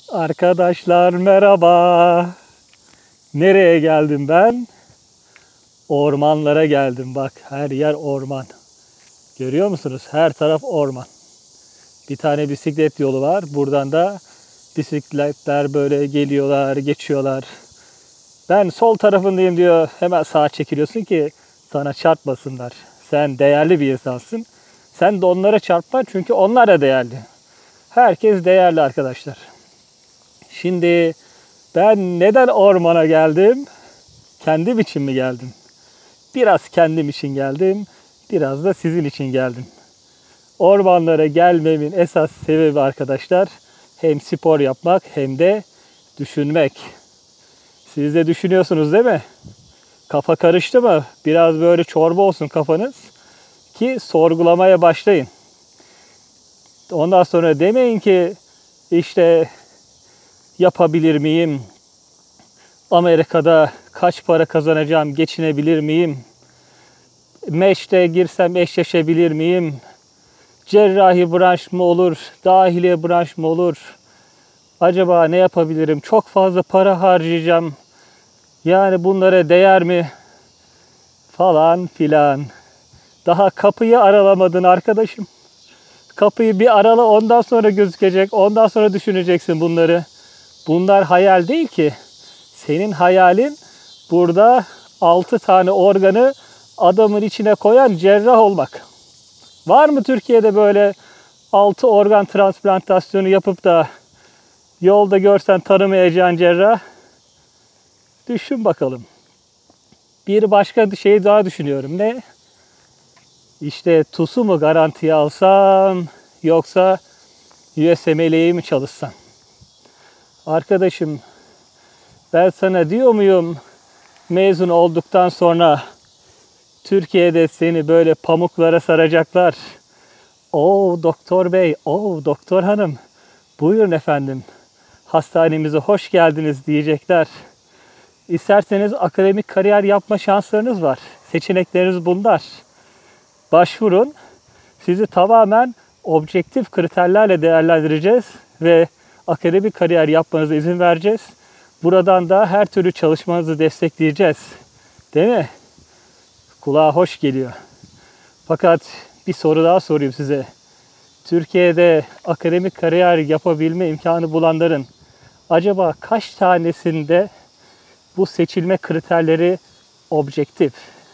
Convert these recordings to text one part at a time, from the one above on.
Arkadaşlar merhaba. Nereye geldim ben? Ormanlara geldim. Bak her yer orman. Görüyor musunuz? Her taraf orman. Bir tane bisiklet yolu var. Buradan da bisikletler böyle geliyorlar, geçiyorlar. Ben sol tarafındayım diyor. Hemen sağa çekiliyorsun ki sana çarpmasınlar. Sen değerli bir insansın. Sen de onlara çarpma çünkü onlar da değerli. Herkes değerli arkadaşlar. Şimdi ben neden ormana geldim? Kendim için mi geldim? Biraz kendim için geldim, biraz da sizin için geldim. Ormanlara gelmemin esas sebebi arkadaşlar hem spor yapmak hem de düşünmek. Siz de düşünüyorsunuz değil mi? Kafa karıştı mı? Biraz böyle çorba olsun kafanız ki sorgulamaya başlayın. Ondan sonra demeyin ki işte yapabilir miyim? Amerika'da kaç para kazanacağım, geçinebilir miyim? Meşte girsem eşleşebilir miyim? Cerrahi branş mı olur, dahiliye branş mı olur? Acaba ne yapabilirim? Çok fazla para harcayacağım. Yani bunlara değer mi? Falan filan. Daha kapıyı aralamadın arkadaşım. Kapıyı bir arala, ondan sonra gözükecek. Ondan sonra düşüneceksin bunları. Bunlar hayal değil ki. Senin hayalin burada 6 tane organı adamın içine koyan cerrah olmak. Var mı Türkiye'de böyle 6 organ transplantasyonu yapıp da yolda görsen tanımayacağın cerrah? Düşün bakalım. Bir başka şey daha düşünüyorum. Ne? İşte TUS'u mu garantiye alsam yoksa USMLE'yi mi çalışsam? Arkadaşım ben sana diyor muyum mezun olduktan sonra Türkiye'de seni böyle pamuklara saracaklar. O doktor bey, o doktor hanım, buyurun efendim, hastanemize hoş geldiniz diyecekler. İsterseniz akademik kariyer yapma şanslarınız var. Seçenekleriniz bunlar. Başvurun. Sizi tamamen objektif kriterlerle değerlendireceğiz ve akademik kariyer yapmanıza izin vereceğiz. Buradan da her türlü çalışmanızı destekleyeceğiz. Değil mi? Kulağa hoş geliyor. Fakat bir soru daha sorayım size. Türkiye'de akademik kariyer yapabilme imkanı bulanların acaba kaç tanesinde bu seçilme kriterleri objektif,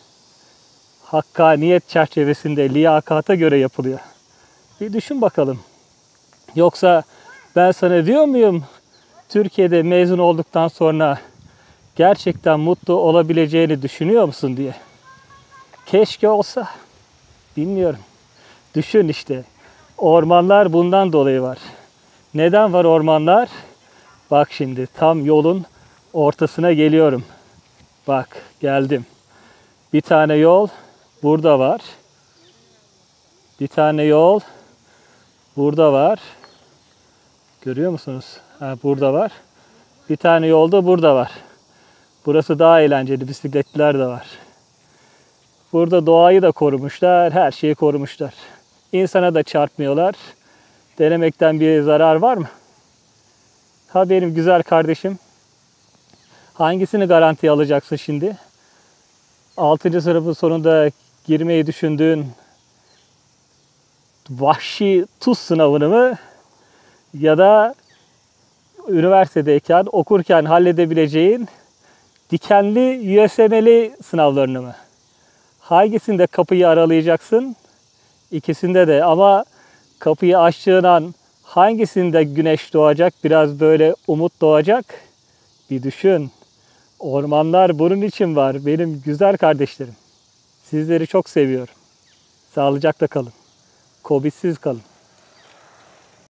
hakkaniyet çerçevesinde liyakata göre yapılıyor? Bir düşün bakalım. Yoksa ben sana diyor muyum Türkiye'de mezun olduktan sonra gerçekten mutlu olabileceğini düşünüyor musun diye? Keşke olsa. Bilmiyorum. Düşün işte. Ormanlar bundan dolayı var. Neden var ormanlar? Bak şimdi tam yolun ortasına geliyorum. Bak geldim. Bir tane yol burada var. Bir tane yol burada var. Görüyor musunuz? Ha, burada var. Bir tane yol da burada var. Burası daha eğlenceli. Bisikletliler de var. Burada doğayı da korumuşlar. Her şeyi korumuşlar. İnsana da çarpmıyorlar. Denemekten bir zarar var mı? Ha benim güzel kardeşim. Hangisini garantiye alacaksın şimdi? 6. sınıfın sonunda girmeyi düşündüğün vahşi TUS sınavını mı? Ya da üniversitedeyken okurken halledebileceğin dikenli USMLE sınavlarını mı? Hangisinde kapıyı aralayacaksın? İkisinde de, ama kapıyı açtığın an hangisinde güneş doğacak, biraz böyle umut doğacak? Bir düşün. Ormanlar bunun için var benim güzel kardeşlerim. Sizleri çok seviyorum. Sağlıcakla kalın. Covid'siz kalın.